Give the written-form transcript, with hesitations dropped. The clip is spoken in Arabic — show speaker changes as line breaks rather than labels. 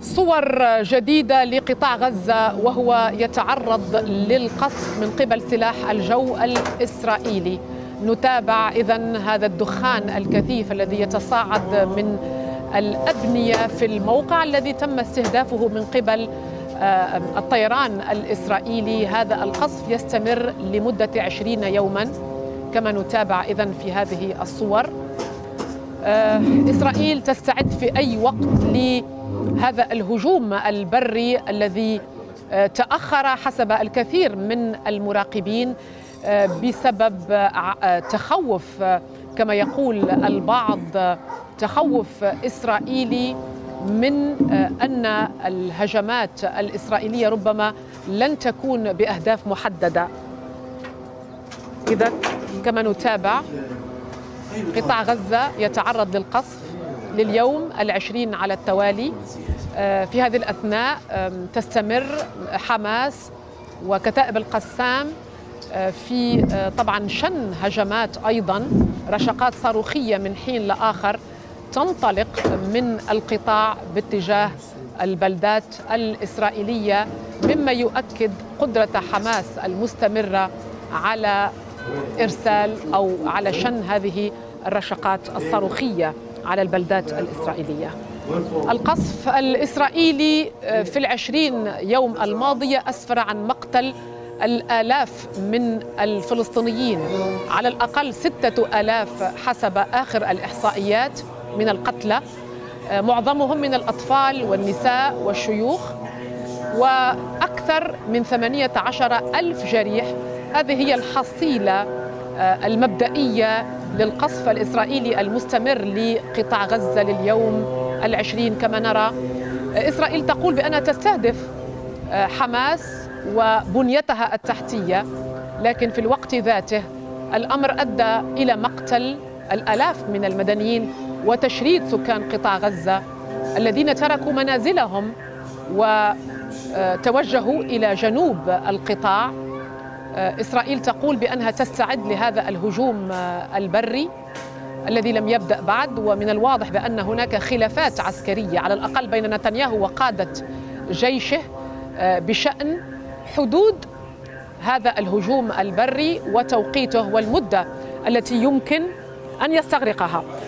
صور جديدة لقطاع غزة وهو يتعرض للقصف من قبل سلاح الجو الإسرائيلي. نتابع إذن هذا الدخان الكثيف الذي يتصاعد من الأبنية في الموقع الذي تم استهدافه من قبل الطيران الإسرائيلي. هذا القصف يستمر لمدة 20 يوما كما نتابع إذن في هذه الصور. إسرائيل تستعد في أي وقت لهذا الهجوم البري الذي تأخر حسب الكثير من المراقبين بسبب تخوف، كما يقول البعض، تخوف إسرائيلي من أن الهجمات الإسرائيلية ربما لن تكون بأهداف محددة. إذا كما نتابع قطاع غزة يتعرض للقصف لليوم 20 على التوالي. في هذه الأثناء تستمر حماس وكتائب القسام في طبعا شن هجمات، أيضا رشقات صاروخية من حين لآخر تنطلق من القطاع باتجاه البلدات الإسرائيلية، مما يؤكد قدرة حماس المستمرة على إرسال أو على شن هذه الرشقات الصاروخية على البلدات الإسرائيلية. القصف الإسرائيلي في 20 يوم الماضية أسفر عن مقتل الآلاف من الفلسطينيين، على الأقل 6000 حسب آخر الإحصائيات من القتلى، معظمهم من الأطفال والنساء والشيوخ، وأكثر من 18,000 جريح. هذه هي الحصيلة المبدئية للقصف الإسرائيلي المستمر لقطاع غزة لليوم 20 كما نرى. إسرائيل تقول بأنها تستهدف حماس وبنيتها التحتية، لكن في الوقت ذاته الأمر أدى إلى مقتل الآلاف من المدنيين وتشريد سكان قطاع غزة الذين تركوا منازلهم وتوجهوا إلى جنوب القطاع. إسرائيل تقول بأنها تستعد لهذا الهجوم البري الذي لم يبدأ بعد، ومن الواضح بأن هناك خلافات عسكرية على الأقل بين نتنياهو وقادة جيشه بشأن حدود هذا الهجوم البري وتوقيته والمدة التي يمكن أن يستغرقها.